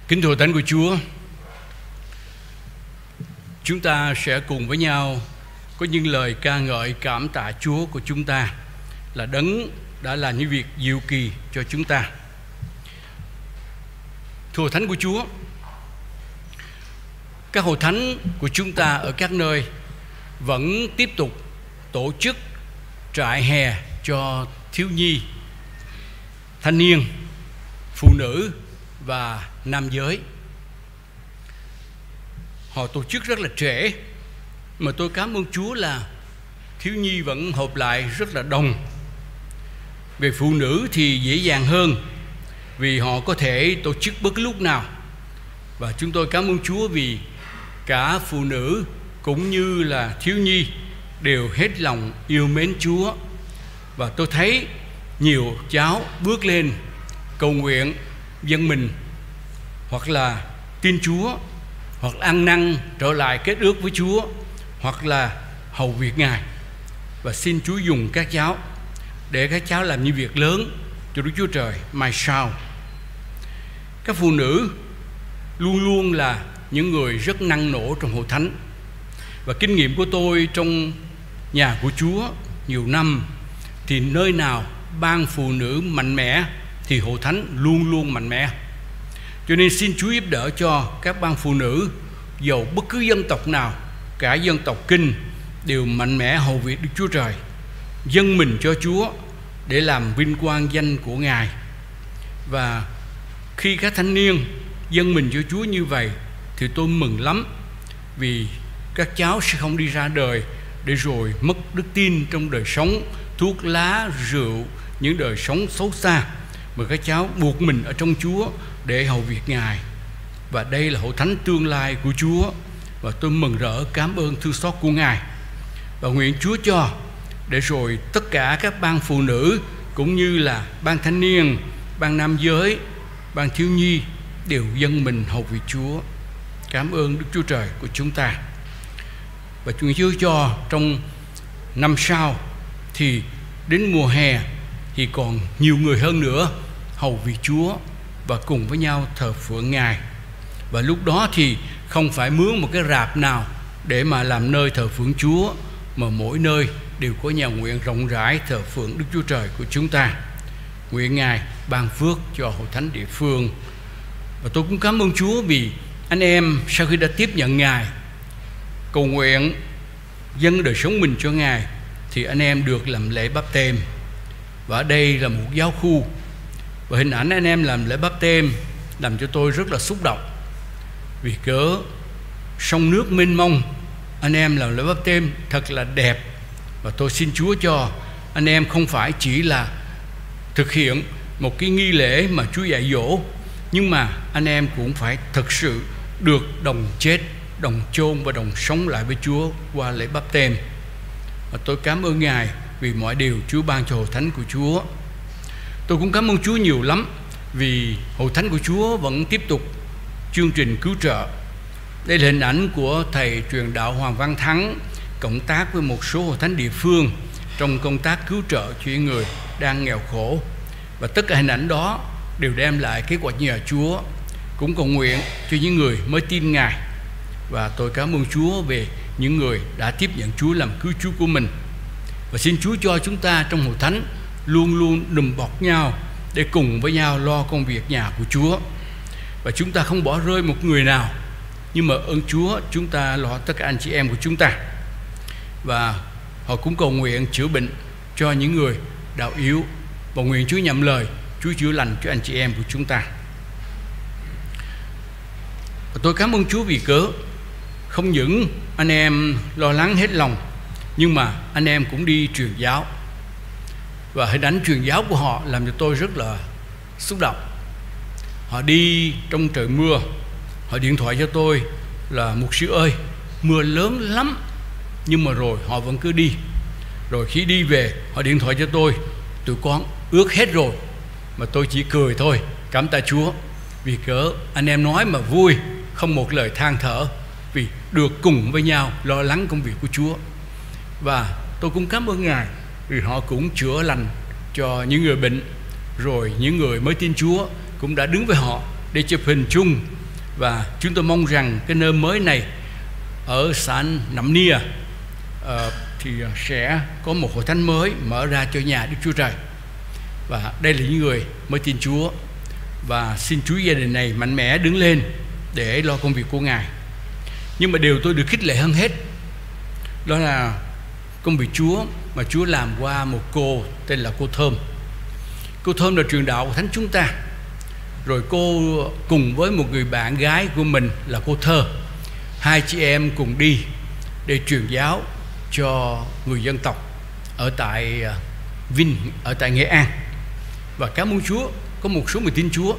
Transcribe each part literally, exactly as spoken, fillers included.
Kính thưa Thánh của Chúa, chúng ta sẽ cùng với nhau có những lời ca ngợi cảm tạ Chúa của chúng ta là Đấng đã làm những việc diệu kỳ cho chúng ta. Thưa Thánh của Chúa, các hội thánh của chúng ta ở các nơi vẫn tiếp tục tổ chức trại hè cho thiếu nhi, thanh niên, phụ nữ và nam giới. Họ tổ chức rất là trễ, mà tôi cảm ơn Chúa là thiếu nhi vẫn họp lại rất là đông. Về phụ nữ thì dễ dàng hơn, vì họ có thể tổ chức bất cứ lúc nào. Và chúng tôi cảm ơn Chúa vì cả phụ nữ cũng như là thiếu nhi đều hết lòng yêu mến Chúa. Và tôi thấy nhiều cháu bước lên cầu nguyện dâng mình, hoặc là tin Chúa, hoặc là ăn năn trở lại kết ước với Chúa, hoặc là hầu việc Ngài. Và xin Chúa dùng các cháu để các cháu làm những việc lớn cho Đức Chúa Trời mai sau. Các phụ nữ luôn luôn là những người rất năng nổ trong hội thánh. Và kinh nghiệm của tôi trong nhà của Chúa nhiều năm, thì nơi nào ban phụ nữ mạnh mẽ thì hội thánh luôn luôn mạnh mẽ. Cho nên xin Chúa giúp đỡ cho các ban phụ nữ, dầu bất cứ dân tộc nào, cả dân tộc Kinh, đều mạnh mẽ hầu việc Đức Chúa Trời, dâng mình cho Chúa để làm vinh quang danh của Ngài. Và khi các thanh niên dâng mình cho Chúa như vậy thì tôi mừng lắm, vì các cháu sẽ không đi ra đời để rồi mất đức tin trong đời sống thuốc lá, rượu, những đời sống xấu xa, mà các cháu buộc mình ở trong Chúa để hầu việc Ngài. Và đây là hội thánh tương lai của Chúa, và tôi mừng rỡ cảm ơn thương xót của Ngài. Và nguyện Chúa cho để rồi tất cả các ban phụ nữ cũng như là ban thanh niên, ban nam giới, ban thiếu nhi đều dâng mình hầu việc Chúa. Cảm ơn Đức Chúa Trời của chúng ta. Và nguyện Chúa cho trong năm sau thì đến mùa hè thì còn nhiều người hơn nữa hầu việc Chúa và cùng với nhau thờ phượng Ngài. Và lúc đó thì không phải mướn một cái rạp nào để mà làm nơi thờ phượng Chúa, mà mỗi nơi đều có nhà nguyện rộng rãi thờ phượng Đức Chúa Trời của chúng ta. Nguyện Ngài ban phước cho hội thánh địa phương. Và tôi cũng cảm ơn Chúa vì anh em sau khi đã tiếp nhận Ngài, cầu nguyện dâng đời sống mình cho Ngài, thì anh em được làm lễ báp têm. Và ở đây là một giáo khu, và hình ảnh anh em làm lễ báp têm làm cho tôi rất là xúc động, vì cớ sông nước mênh mông, anh em làm lễ báp têm thật là đẹp. Và tôi xin Chúa cho anh em không phải chỉ là thực hiện một cái nghi lễ mà Chúa dạy dỗ, nhưng mà anh em cũng phải thực sự được đồng chết, đồng chôn và đồng sống lại với Chúa qua lễ báp têm. Và tôi cảm ơn Ngài vì mọi điều Chúa ban cho hội thánh của Chúa. Tôi cũng cảm ơn Chúa nhiều lắm vì hội thánh của Chúa vẫn tiếp tục chương trình cứu trợ. Đây là hình ảnh của thầy truyền đạo Hoàng Văn Thắng cộng tác với một số hội thánh địa phương trong công tác cứu trợ cho những người đang nghèo khổ. Và tất cả hình ảnh đó đều đem lại kết quả nhờ Chúa. Cũng cầu nguyện cho những người mới tin Ngài. Và tôi cảm ơn Chúa về những người đã tiếp nhận Chúa làm cứu Chúa của mình. Và xin Chúa cho chúng ta trong hội thánh luôn luôn đùm bọc nhau để cùng với nhau lo công việc nhà của Chúa. Và chúng ta không bỏ rơi một người nào, nhưng mà ơn Chúa chúng ta lo tất cả anh chị em của chúng ta. Và họ cũng cầu nguyện chữa bệnh cho những người đạo yếu. Và nguyện Chúa nhậm lời, Chúa chữa lành cho anh chị em của chúng ta. Và tôi cảm ơn Chúa vì cớ không những anh em lo lắng hết lòng, nhưng mà anh em cũng đi truyền giáo. Và hình ảnh truyền giáo của họ làm cho tôi rất là xúc động. Họ đi trong trời mưa, họ điện thoại cho tôi là mục sư ơi, mưa lớn lắm, nhưng mà rồi họ vẫn cứ đi. Rồi khi đi về họ điện thoại cho tôi, tụi con ướt hết rồi. Mà tôi chỉ cười thôi, cảm tạ Chúa vì cớ anh em nói mà vui, không một lời than thở, vì được cùng với nhau lo lắng công việc của Chúa. Và tôi cũng cảm ơn Ngài vì họ cũng chữa lành cho những người bệnh. Rồi những người mới tin Chúa cũng đã đứng với họ để chụp hình chung Và chúng tôi mong rằng cái nơi mới này ở xã Nậm Nia uh, thì sẽ có một hội thánh mới mở ra cho nhà Đức Chúa Trời. Và đây là những người mới tin Chúa. Và xin Chúa gia đình này mạnh mẽ đứng lên để lo công việc của Ngài. Nhưng mà điều tôi được khích lệ hơn hết đó là công việc Chúa mà Chúa làm qua một cô tên là cô Thơm. Cô Thơm là truyền đạo của thánh chúng ta. Rồi cô cùng với một người bạn gái của mình là cô Thơ, hai chị em cùng đi để truyền giáo cho người dân tộc ở tại Vinh, ở tại Nghệ An. Và cảm ơn Chúa, có một số người tin Chúa.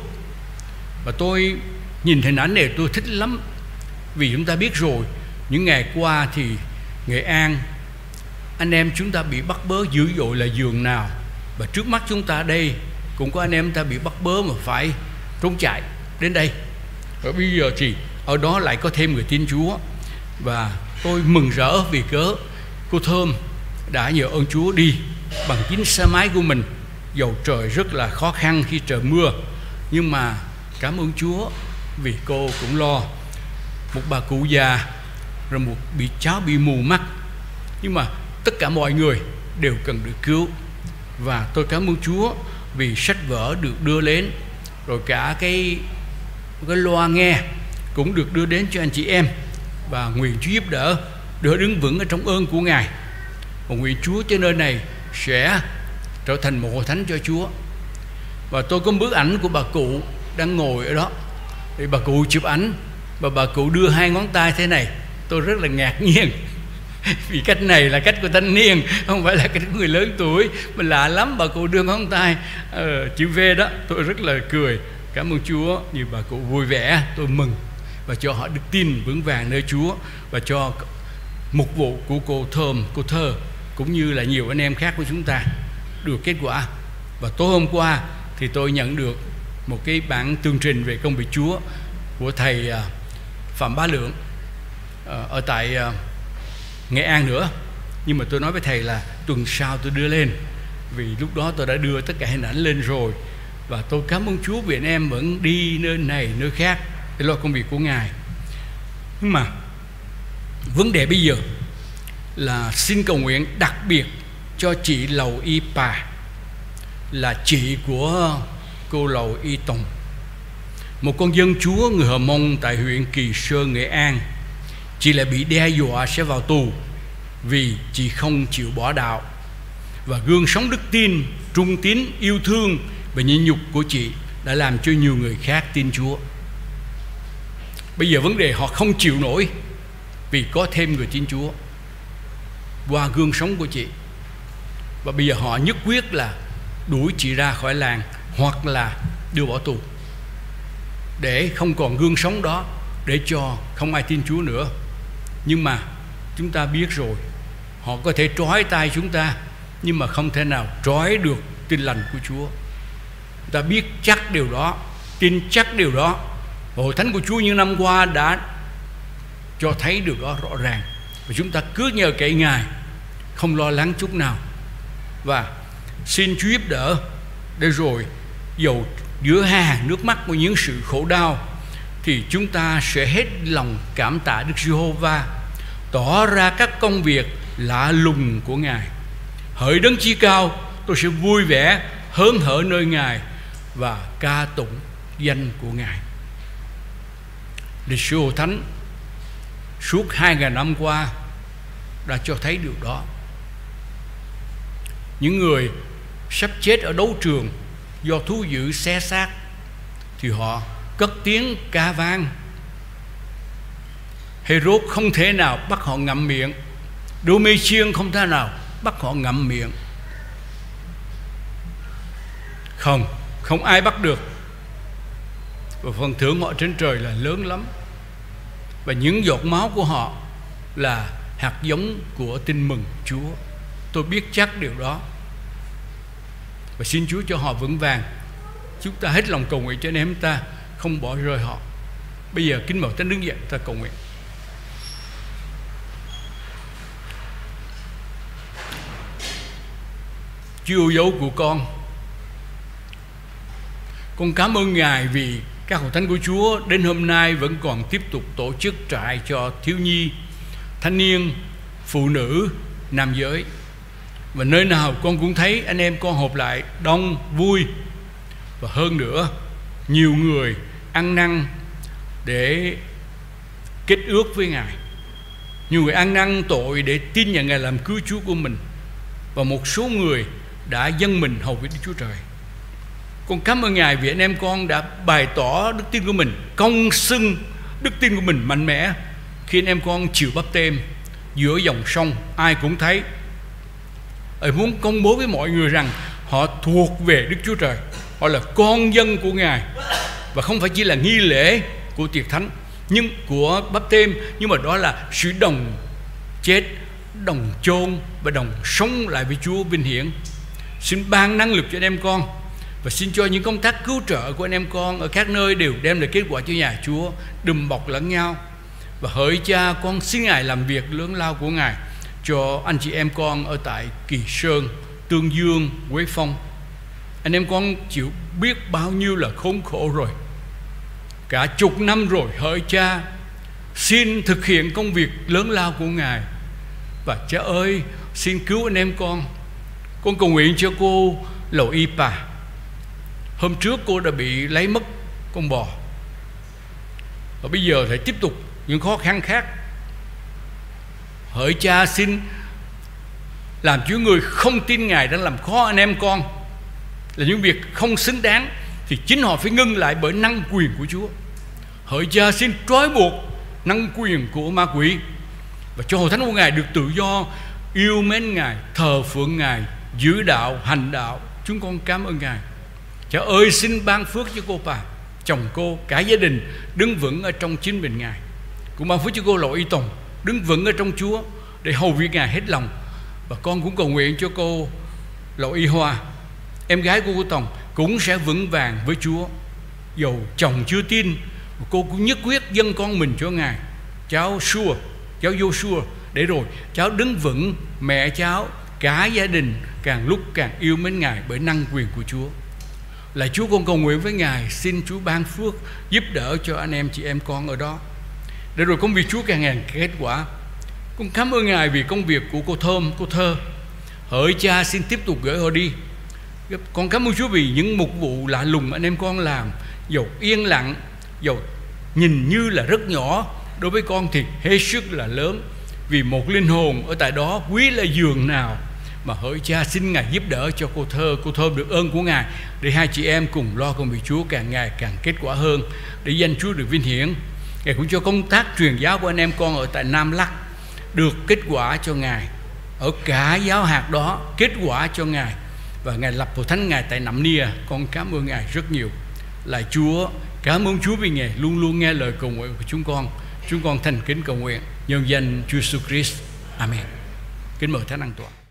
Và tôi nhìn hình ảnh này tôi thích lắm. Vì chúng ta biết rồi, những ngày qua thì Nghệ An, anh em chúng ta bị bắt bớ dữ dội là giường nào. Và trước mắt chúng ta đây cũng có anh em ta bị bắt bớ mà phải trốn chạy đến đây. Và bây giờ thì ở đó lại có thêm người tin Chúa. Và tôi mừng rỡ vì cớ cô Thơm đã nhờ ơn Chúa đi bằng chính xe máy của mình, dầu trời rất là khó khăn khi trời mưa. Nhưng mà cảm ơn Chúa vì cô cũng lo một bà cụ già, rồi một bị cháu bị mù mắt. Nhưng mà tất cả mọi người đều cần được cứu. Và tôi cảm ơn Chúa vì sách vở được đưa đến, rồi cả cái, cái loa nghe cũng được đưa đến cho anh chị em. Và nguyện Chúa giúp đỡ, đỡ đứng vững ở trong ơn của Ngài. Và nguyện Chúa cho nơi này sẽ trở thành một hội thánh cho Chúa. Và tôi có bức ảnh của bà cụ đang ngồi ở đó, thì bà cụ chụp ảnh và bà cụ đưa hai ngón tay thế này. Tôi rất là ngạc nhiên vì cách này là cách của thanh niên, không phải là cách của người lớn tuổi. Mà lạ lắm, bà cụ đưa ngón tay uh, chữ V đó. Tôi rất là cười. Cảm ơn Chúa, như bà cụ vui vẻ, tôi mừng. Và cho họ đức tin vững vàng nơi Chúa. Và cho mục vụ của cô Thơm, cô Thơ, cũng như là nhiều anh em khác của chúng ta được kết quả. Và tối hôm qua thì tôi nhận được một cái bản tường trình về công việc Chúa của thầy uh, Phạm Bá Lượng uh, ở tại uh, Nghệ An nữa. Nhưng mà tôi nói với thầy là tuần sau tôi đưa lên, vì lúc đó tôi đã đưa tất cả hình ảnh lên rồi. Và tôi cảm ơn Chúa vì anh em vẫn đi nơi này nơi khác để lo công việc của Ngài. Nhưng mà vấn đề bây giờ là xin cầu nguyện đặc biệt cho chị Lầu Y Pà, là chị của cô Lầu Y Tùng, một con dân Chúa người Hờ Mông tại huyện Kỳ Sơn, Nghệ An. Chị lại bị đe dọa sẽ vào tù vì chị không chịu bỏ đạo. Và gương sống đức tin, trung tín, yêu thương và nhịn nhục của chị đã làm cho nhiều người khác tin Chúa. Bây giờ vấn đề họ không chịu nổi vì có thêm người tin Chúa qua gương sống của chị. Và bây giờ họ nhất quyết là đuổi chị ra khỏi làng hoặc là đưa bỏ tù, để không còn gương sống đó, để cho không ai tin Chúa nữa. Nhưng mà chúng ta biết rồi, họ có thể trói tay chúng ta, nhưng mà không thể nào trói được tin lành của Chúa. Chúng ta biết chắc điều đó, tin chắc điều đó. Hội thánh của Chúa những năm qua đã cho thấy điều đó rõ ràng. Và chúng ta cứ nhờ cậy Ngài, không lo lắng chút nào. Và xin Chúa giúp đỡ, để rồi dầu giữa hai hàng nước mắt của những sự khổ đau thì chúng ta sẽ hết lòng cảm tạ Đức Giê-hô-va, tỏ ra các công việc lạ lùng của Ngài. Hỡi Đấng Chí Cao, tôi sẽ vui vẻ hớn hở nơi Ngài và ca tụng danh của Ngài. Lịch sử Hội Thánh suốt hai ngàn năm qua đã cho thấy điều đó. Những người sắp chết ở đấu trường do thú dữ xé xác thì họ cất tiếng ca vang. Hê-rốt không thể nào bắt họ ngậm miệng, Đô-mê-chiên không thể nào bắt họ ngậm miệng. Không, không ai bắt được. Và phần thưởng họ trên trời là lớn lắm. Và những giọt máu của họ là hạt giống của tin mừng Chúa. Tôi biết chắc điều đó. Và xin Chúa cho họ vững vàng. Chúng ta hết lòng cầu nguyện cho anh em ta không bỏ rơi họ. Bây giờ kính mời Thánh đứng dậy, ta cầu nguyện. Chúa yêu dấu của con, con cảm ơn Ngài vì các hội thánh của Chúa đến hôm nay vẫn còn tiếp tục tổ chức trại cho thiếu nhi, thanh niên, phụ nữ, nam giới. Và nơi nào con cũng thấy anh em con họp lại đông vui. Và hơn nữa, nhiều người ăn năn để kết ước với Ngài. Nhiều người ăn năn tội để tin nhận Ngài làm cứu Chúa của mình. Và một số người đã dâng mình hầu việc Đức Chúa Trời. Con cảm ơn Ngài vì anh em con đã bày tỏ đức tin của mình, công xưng đức tin của mình mạnh mẽ khi anh em con chịu báp têm giữa dòng sông. Ai cũng thấy, Tôi muốn công bố với mọi người rằng họ thuộc về Đức Chúa Trời, họ là con dân của Ngài, và không phải chỉ là nghi lễ của tiệc thánh nhưng của báp têm, nhưng mà đó là sự đồng chết, đồng chôn và đồng sống lại với Chúa vinh hiển. Xin ban năng lực cho anh em con, và xin cho những công tác cứu trợ của anh em con ở các nơi đều đem lại kết quả cho nhà Chúa, đùm bọc lẫn nhau. Và hỡi Cha, con xin Ngài làm việc lớn lao của Ngài cho anh chị em con ở tại Kỳ Sơn, Tương Dương, Quế Phong. Anh em con chịu biết bao nhiêu là khốn khổ rồi, cả chục năm rồi. Hỡi Cha, xin thực hiện công việc lớn lao của Ngài. Và Cha ơi, xin cứu anh em con. Con cầu nguyện cho cô Lầu Y Bà. Hôm trước cô đã bị lấy mất con bò, và bây giờ phải tiếp tục những khó khăn khác. Hỡi Cha, xin làm cho người không tin Ngài đang làm khó anh em con, là những việc không xứng đáng, thì chính họ phải ngưng lại bởi năng quyền của Chúa. Hỡi Cha, xin trói buộc năng quyền của ma quỷ, và cho hội thánh của Ngài được tự do yêu mến Ngài, thờ phượng Ngài, giữ đạo, hành đạo. Chúng con cảm ơn Ngài. Cha ơi, xin ban phước cho cô bà, chồng cô, cả gia đình đứng vững ở trong chính mình Ngài. Cũng ban phước cho cô Lộ Y Tùng đứng vững ở trong Chúa để hầu việc Ngài hết lòng. Và con cũng cầu nguyện cho cô Lộ Y Hoa, em gái của cô Tùng, cũng sẽ vững vàng với Chúa. Dầu chồng chưa tin, cô cũng nhất quyết dâng con mình cho Ngài. Cháu Sua, cháu Joshua, để rồi cháu đứng vững, mẹ cháu, cả gia đình càng lúc càng yêu mến Ngài bởi năng quyền của Chúa. Lạy Chúa, con cầu nguyện với Ngài, xin Chúa ban phước giúp đỡ cho anh em chị em con ở đó, để rồi công việc Chúa càng ngày kết quả. Con cảm ơn Ngài vì công việc của cô Thơm, cô Thơ. Hỡi Cha, xin tiếp tục gửi họ đi. Con cảm ơn Chúa vì những mục vụ lạ lùng anh em con làm, dầu yên lặng, dầu nhìn như là rất nhỏ, đối với con thì hết sức là lớn, vì một linh hồn ở tại đó quý là giường nào. Mà hỡi Cha, xin Ngài giúp đỡ cho cô Thơ, cô Thơm được ơn của Ngài, để hai chị em cùng lo công việc Chúa càng ngày càng kết quả hơn, để danh Chúa được vinh hiển. Ngài cũng cho công tác truyền giáo của anh em con ở tại Nam Lắc được kết quả cho Ngài, ở cả giáo hạt đó kết quả cho Ngài. Và Ngài lập hội thánh Ngài tại Nậm Nia. Con cảm ơn Ngài rất nhiều. Lạy Chúa, cảm ơn Chúa vì Ngài luôn luôn nghe lời cầu nguyện của chúng con. Chúng con thành kính cầu nguyện nhân danh Chúa Jesus Christ. Amen. Kính mời thánh an tọa.